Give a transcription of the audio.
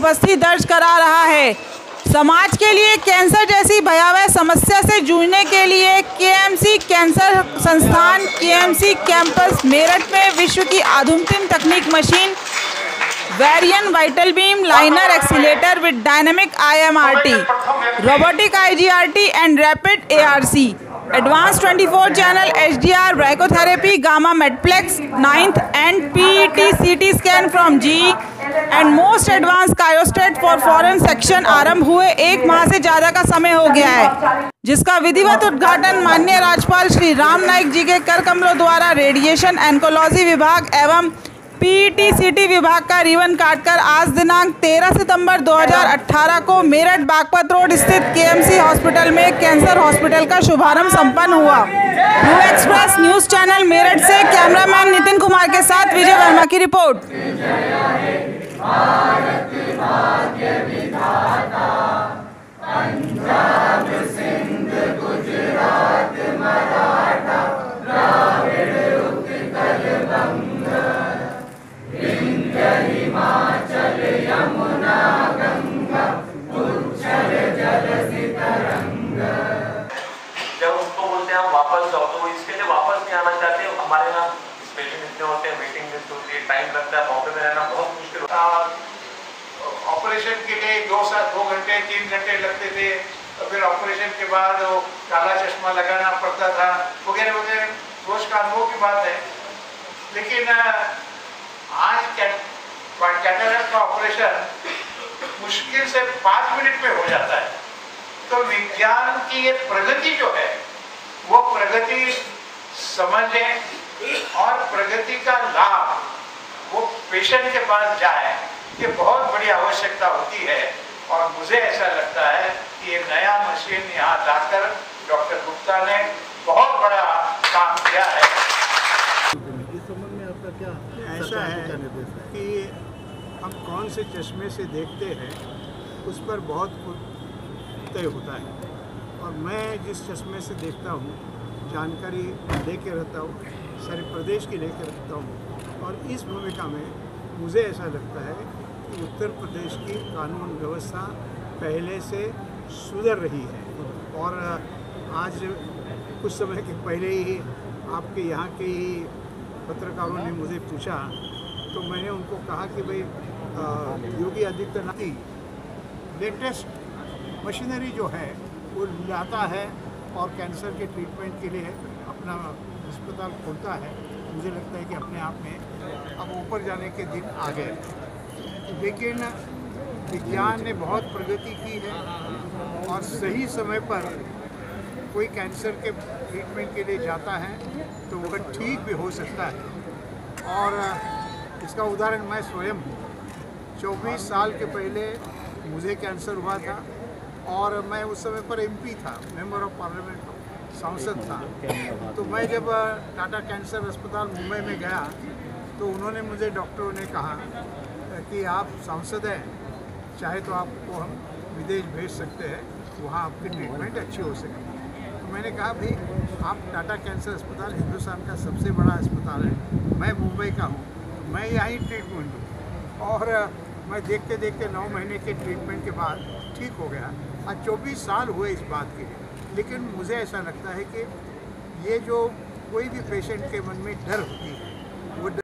उपस्थिति दर्ज करा रहा है। समाज के लिए कैंसर जैसी भयावह समस्या से जूझने के लिए केएमसी कैंसर संस्थान केएमसी कैंपस मेरठ में विश्व की आधुनिक तकनीक machine variant vital beam linear accelerator with dynamic IMRT, robotic IGRT and rapid ARC, advance 24 channel HDR brachytherapy gamma medplex 9th and PET CT scan from GE and most advance cryostat for frozen section आरंभ हुए 1 माह से ज़्यादा का समय हो गया है, जिसका विधिवत उद्घाटन माननीय राज्यपाल श्री राम नाईक जी के कर कमलों द्वारा रेडिएशन एंकोलॉजी विभाग एवं PET CT विभाग का रिबन काटकर आज दिनांक 13 सितंबर 2018 को मेरठ बागपत रोड स्थित KMC हॉस्पिटल में कैंसर हॉस्पिटल का शुभारंभ संपन्न हुआ। Blue express news channel Meerut से कैमरामैन नितिन कुमार के साथ विजय वर्मा की रिपोर्ट। जब उसको बोलते हैं हम वापस जाओ तो वो इसके लिए वापस नहीं आना चाहते। हमारे यहाँ पेशेंट इतने होते हैं, वेटिंग लिस्ट होती है, टाइम लगता है, बॉम्बे में रहना बहुत मुश्किल होता है। ऑपरेशन के लिए 2 घंटे 3 घंटे लगते थे, तो फिर ऑपरेशन के बाद वो काला चश्मा लगाना पड़ता था वगैरह वगैरह, रोज का अनुभव की बात है। लेकिन आज कैटरेक्ट का ऑपरेशन मुश्किल से 5 मिनट में हो जाता है। तो विज्ञान की ये प्रगति जो है वो प्रगति समझें और प्रगति का लाभ वो पेशेंट के पास जाए, ये बहुत बड़ी आवश्यकता होती है। और मुझे ऐसा लगता है कि ये नया मशीन यहाँ लाकर डॉक्टर गुप्ता ने बहुत बड़ा काम किया है। इस संबंध में आपका क्या ऐसा है कि हम कौन से चश्मे से देखते हैं उस पर बहुत तय होता है, और मैं जिस चश्मे से देखता हूँ जानकारी लेके रहता हूँ, सारे प्रदेश की लेकर रखता हूँ। और इस भूमिका में मुझे ऐसा लगता है कि उत्तर प्रदेश की कानून व्यवस्था पहले से सुधर रही है। और आज कुछ समय के पहले ही आपके यहाँ के ही पत्रकारों ने मुझे पूछा, तो मैंने उनको कहा कि भाई योगी आदित्यनाथ की लेटेस्ट मशीनरी जो है वो लाता है और कैंसर के ट्रीटमेंट के लिए अपना अस्पताल खोलता है। मुझे लगता है कि अपने आप में अब ऊपर जाने के दिन आ गए। लेकिन विज्ञान ने बहुत प्रगति की है और सही समय पर कोई कैंसर के ट्रीटमेंट के लिए जाता है तो वह ठीक भी हो सकता है। और इसका उदाहरण मैं स्वयं हूँ। 24 साल के पहले मुझे कैंसर हुआ था और मैं उस समय पर MP था, मेंबर ऑफ पार्लियामेंट, सांसद था। तो मैं जब टाटा कैंसर अस्पताल मुंबई में गया तो उन्होंने मुझे, डॉक्टरों ने कहा कि आप सांसद हैं, चाहे तो आपको हम विदेश भेज सकते हैं, वहाँ आपकी ट्रीटमेंट अच्छी हो सके। तो मैंने कहा भाई आप टाटा कैंसर अस्पताल हिंदुस्तान का सबसे बड़ा अस्पताल है, मैं मुंबई का हूँ, मैं यहाँ ट्रीटमेंट दूँ। और मैं देखते देखते 9 महीने के ट्रीटमेंट के बाद ठीक हो गया। आज 24 साल हुए इस बात के लिए। लेकिन मुझे ऐसा लगता है कि ये जो कोई भी पेशेंट के मन में डर होती है, वो